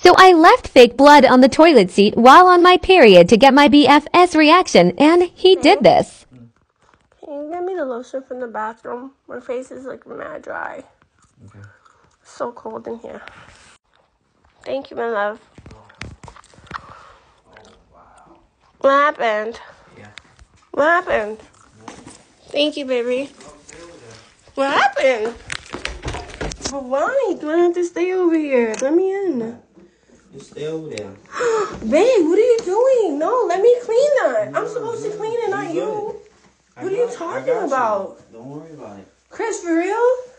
So I left fake blood on the toilet seat while on my period to get my BF's reaction, and he did this. Can you get me the lotion from the bathroom? My face is like mad dry. Okay. So cold in here. Thank you, my love. Wow. What happened? Yeah. What happened? Thank you, baby. What happened? But why? Do I have to stay over here? Let me in. You stay over there. Babe, what are you doing? No, let me clean that. I'm supposed to clean it, not you. What are you talking about? Don't worry about it. Chris, for real?